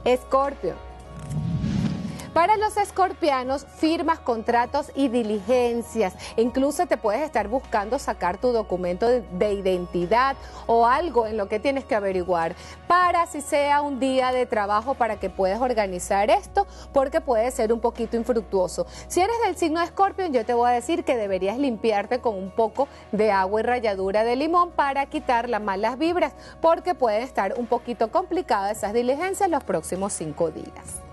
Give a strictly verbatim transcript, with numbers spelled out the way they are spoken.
Escorpio. Para los escorpianos, firmas, contratos y diligencias. Incluso te puedes estar buscando sacar tu documento de, de identidad o algo en lo que tienes que averiguar para si sea un día de trabajo para que puedas organizar esto, porque puede ser un poquito infructuoso. Si eres del signo de Escorpio, yo te voy a decir que deberías limpiarte con un poco de agua y ralladura de limón para quitar las malas vibras, porque pueden estar un poquito complicadas esas diligencias los próximos cinco días.